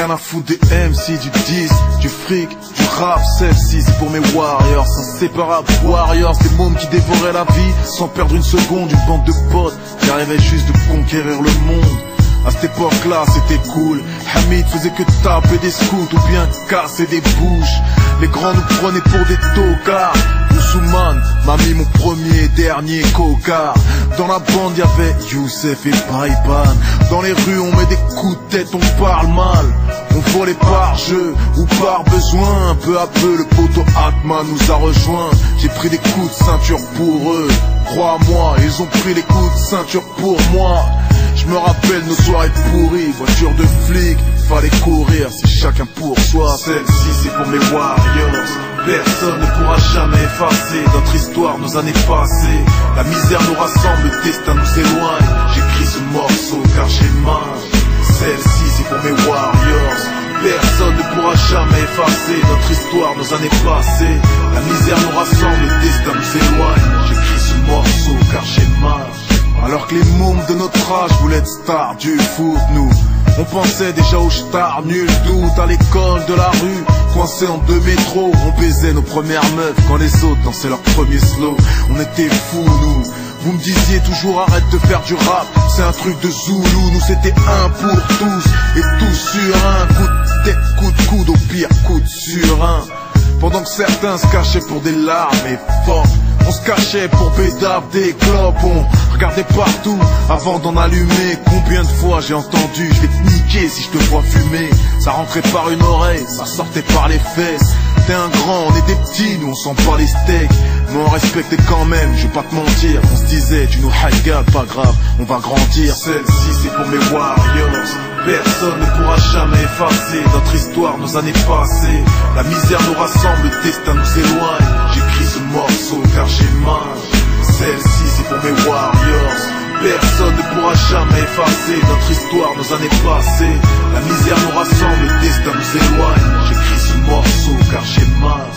rien à foutre des MC, du disque, du fric, du rap. Celle-ci c'est pour mes warriors, inséparables warriors, des mômes qui dévoraient la vie sans perdre une seconde. Une bande de potes qui arrivait juste de conquérir le monde. À cette époque-là, c'était cool. Hamid faisait que taper des scouts ou bien casser des bouches. Les grands nous prenaient pour des tocards. Ousmane m'a mis mon premier et dernier coca. Dans la bande y'avait Youssef et Baïban. Dans les rues on met des coups de tête, on parle mal. On volait par jeu ou par besoin. Peu à peu le poteau Atman nous a rejoints. J'ai pris des coups de ceinture pour eux. Crois-moi, ils ont pris les coups de ceinture pour moi. Je me rappelle nos soirées pourries, voiture de flic, fallait courir, c'est chacun pour soi. Celle-ci c'est pour mes warriors, personne ne pourra jamais effacer notre histoire, nos années passées. La misère nous rassemble, le destin nous éloigne. J'écris ce morceau car j'ai mal. Celle-ci c'est pour mes warriors, personne ne pourra jamais effacer notre histoire, nos années passées. La misère nous rassemble, le destin nous éloigne. J'écris ce morceau car j'ai mal. Alors que les mômes de notre âge voulaient être stars du foot, nous on pensait déjà aux stars, nul doute. À l'école de la rue, coincés en deux métros, on baisait nos premières meufs quand les autres dansaient leur premier slow. On était fous nous. Vous me disiez toujours arrête de faire du rap, c'est un truc de Zoulou. Nous c'était un pour tous et tous sur un. Coup de tête, coup de coude, au pire coup de surin. Pendant que certains se cachaient pour des larmes et fort, on se cachait pour bédave des clopes. On regardait partout avant d'en allumer. Combien de fois j'ai entendu je vais te niquer si je te vois fumer. Ça rentrait par une oreille, ça sortait par les fesses. T'es un grand, on est des petits, nous on sent pas les steaks. Mais on respectait quand même, je vais pas te mentir. On se disait tu nous hagas, pas grave, on va grandir. Celle-ci c'est pour mes warriors, personne ne pourra jamais effacer notre histoire, nos années passées. La misère nous rassemble, le destin nous éloigne. J'écris ce morceau car j'ai mal. Celle-ci c'est pour mes warriors, personne ne pourra jamais effacer notre histoire, nos années passées. La misère nous rassemble, le destin nous éloigne. J'écris ce morceau car j'ai mal.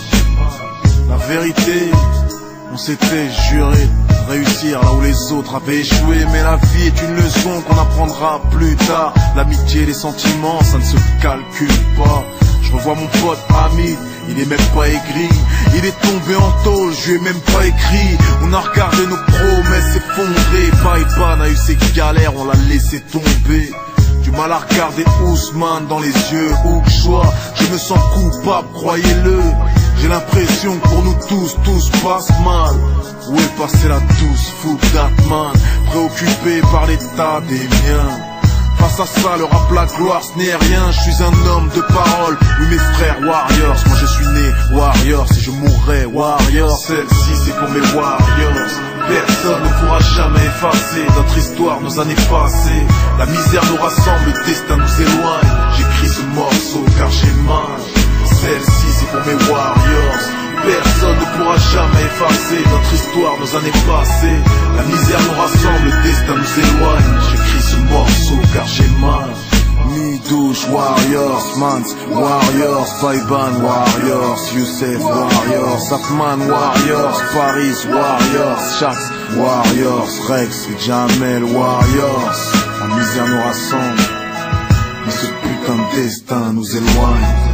La vérité, on s'était juré de réussir là où les autres avaient échoué. Mais la vie est une leçon qu'on apprendra plus tard. L'amitié et les sentiments, ça ne se calcule pas. Je revois mon pote Hamid, il est même pas aigri. Il est tombé en tôle, je lui ai même pas écrit. On a regardé nos promesses s'effondrer. Baïban a eu ses galères, on l'a laissé tomber. Du mal à regarder Ousmane dans les yeux, ou que je sois, je me sens coupable, croyez-le. J'ai l'impression que pour nous tous passe mal. Où est passé la douce foule d'Atman, préoccupé par l'état des miens. Face à ça, le rap, la gloire, ce n'est rien. Je suis un homme de parole, oui mes frères warriors. Moi je suis né warrior, si je mourrais warrior. Celle-ci c'est pour mes warriors, personne ne pourra jamais effacer notre histoire, nos années passées. La misère nous rassemble, le destin nous éloigne. J'écris ce morceau car j'ai mal. Celle-ci c'est pour mes warriors, personne ne pourra jamais effacer notre histoire, nos années passées. La misère nous rassemble, le destin nous éloigne. J'écris ce morceau car j'ai mal. Midouche Warriors, Mans Warriors, Baïban Warriors, Youssef Warriors, Atman Warriors, Paris Warriors, Shax Warriors, Rex Jamel Warriors. La misère nous rassemble, mais ce putain de destin nous éloigne.